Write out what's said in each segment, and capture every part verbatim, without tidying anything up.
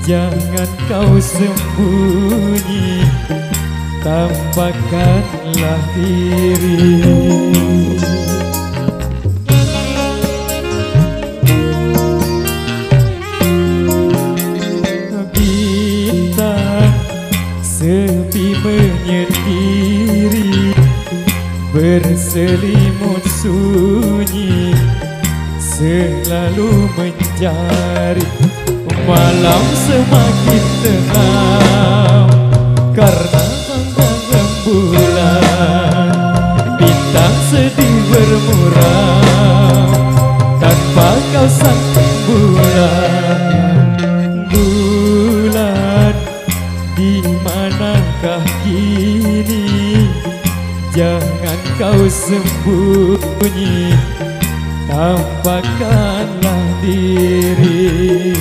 Jangan kau sembunyi, tampakkanlah diri. Bintang sepi menyendiri, berselimut sunyi, selalu mencari. Malam semakin tenang karena sangkang rembulan. Bintang sedih bermuram tanpa kau sang bulan. Bulan, di manakah kini? Jangan kau sembunyi, tampakkanlah diri.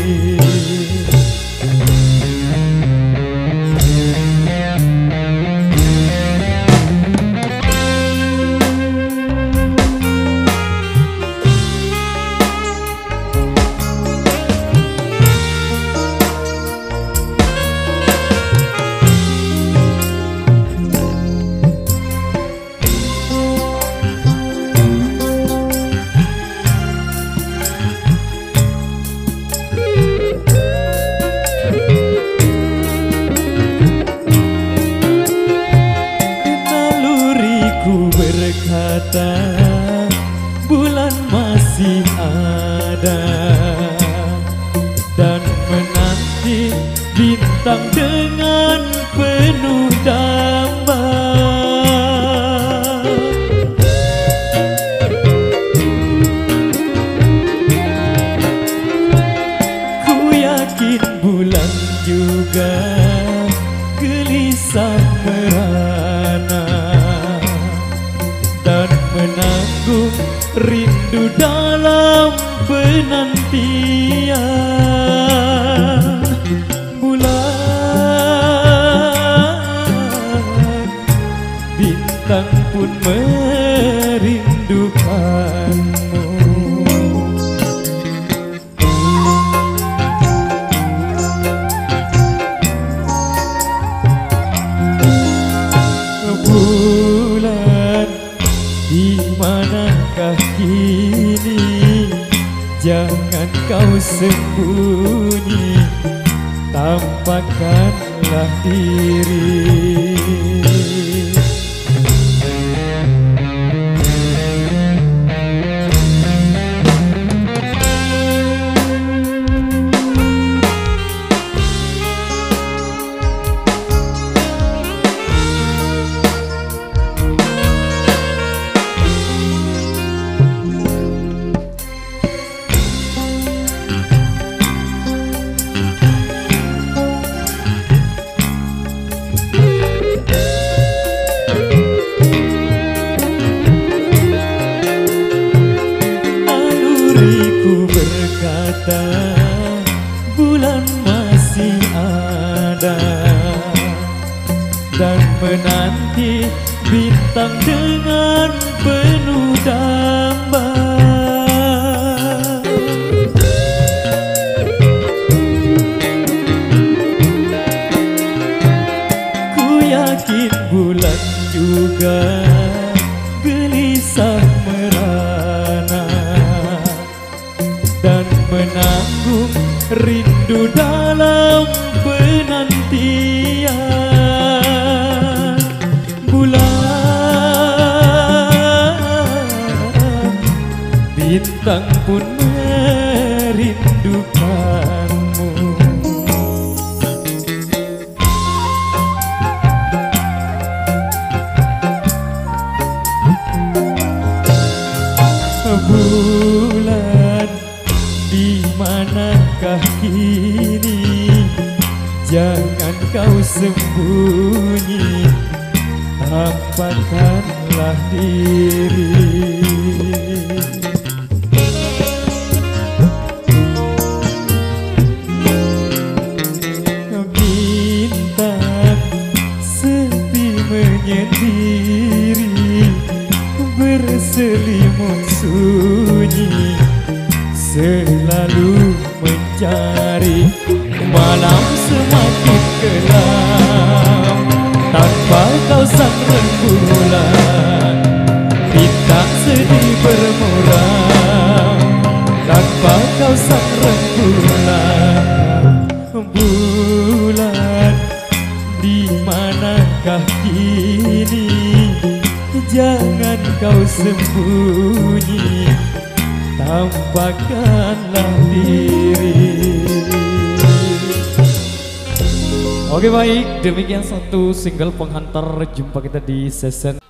Berkata bulan masih ada dan menanti bintang dengan penuh damba. Ku yakin bulan juga gelisah merana dan menanggung rindu dalam penantian. Bulan, bintang pun merindukanmu. Bulan, di manakah kini? Jangan kau sembunyi, tampakkanlah diri. Berkata bulan masih ada dan menanti bintang dengan penuh damba. Ku yakin bulan juga gelisah merana dan menanggung rindu dalam penantian. Bulan, bintang pun merindukanmu. Bulan, di manakah kini? Jangan kau sembunyi, tampakkanlah diri. Bintang sepi menyendiri, berselimut sunyi, selalu mencari. Malam semakin kelam tanpa kau sang rembulan. Bintang sedih bermuram tanpa kau sang rembulan. Bulan, di manakah kini? Jangan kau sembunyi, tampakkanlah diri. Oke baik, demikian satu single penghantar jumpa kita di season.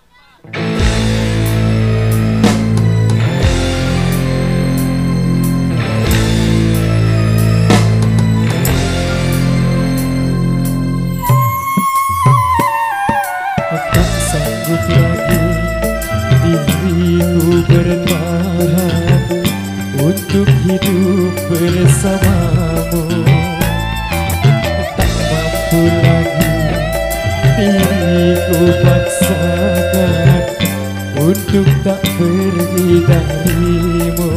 Tak sanggup lagi diriku bertahan untuk hidup bersamamu. Tak mampu lagi diriku paksakan untuk tak pergi darimu.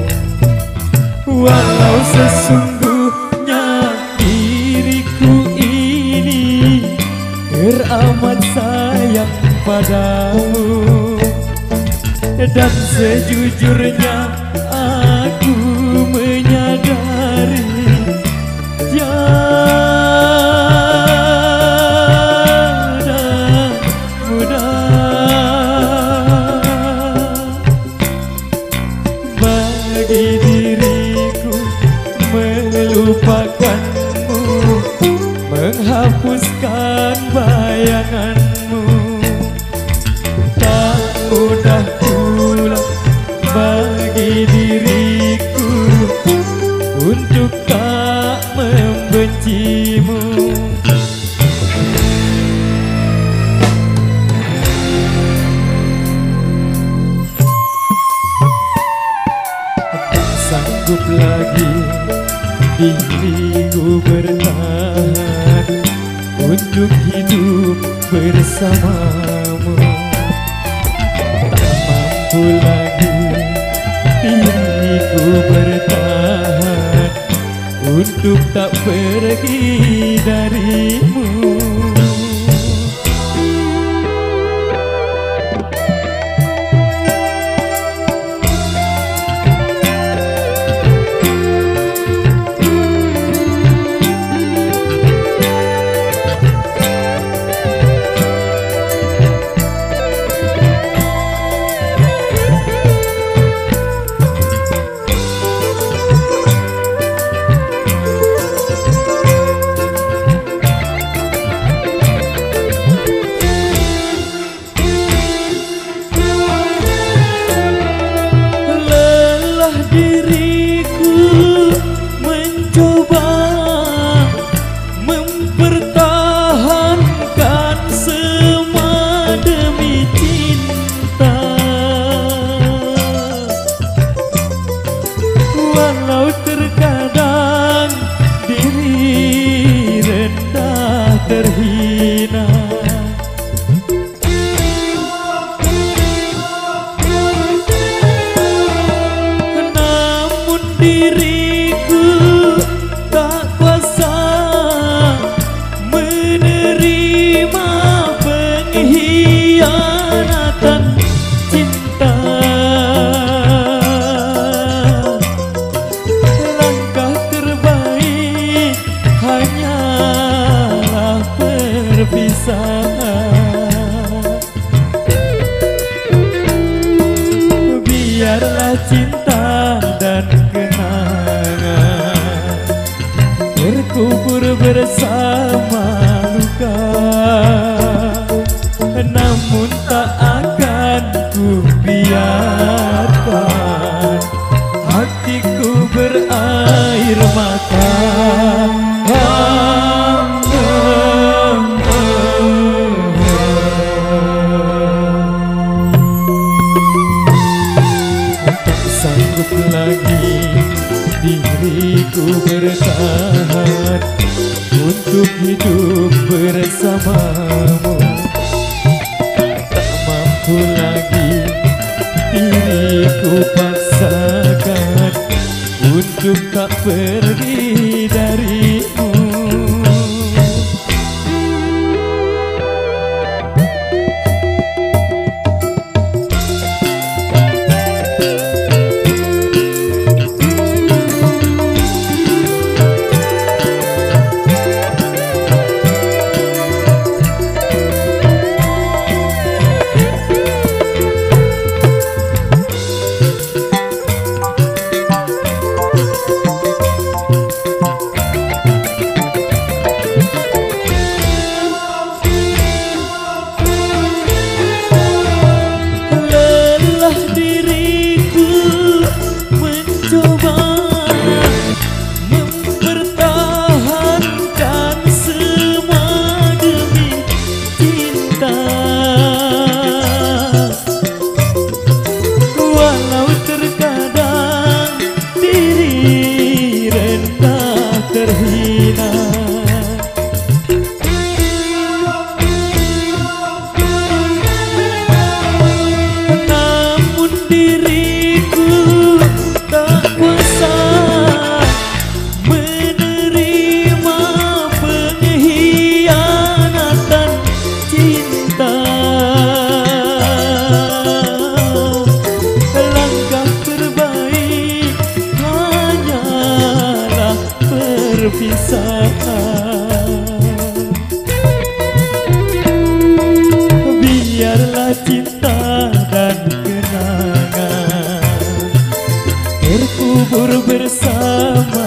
Walau sesungguhnya diriku ini teramat sayang padamu, dan sejujurnya aku menyadari tiada mudah bagi diriku melupakanmu, menghapuskan bayanganmu. Tak mudah pula bagi diriku untuk tak membencimu. Tak sanggup lagi diriku bertahan untuk hidup bersamamu. Tak mampu lagi diriku bertahan untuk tak pergi darimu. Diriku mencoba mempertahankan semua demi cinta. Walau terkadang diri rendah terhina, diriku tak kuasa menerima pengkhianatan cinta. Langkah terbaik hanyalah perpisahan. Biarlah cinta dan kenangan terkubur bersama luka, namun tak akan ku biarkan hatiku berair mata. Sanggup lagi diriku bertahan untuk hidup bersamamu. Tak mampu lagi diriku paksakan untuk tak pergi darimu. terhina. Namun diriku tak kuasa menerima pengkhianatan cinta. Langkah terbaik hanyalah perpisahan. Biarlah cinta dan kenangan terkubur bersama